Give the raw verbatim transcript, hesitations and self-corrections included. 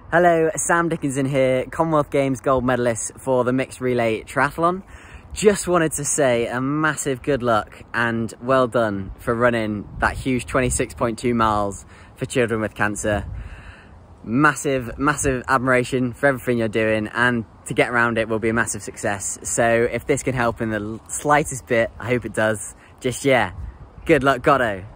Hello, Sam Dickinson here, Commonwealth Games gold medalist for the mixed relay triathlon. Just wanted to say a massive good luck and well done for running that huge twenty-six point two miles for children with cancer. Massive, massive admiration for everything you're doing, and to get around it will be a massive success. So if this can help in the slightest bit, I hope it does. Just yeah, good luck, Gotto.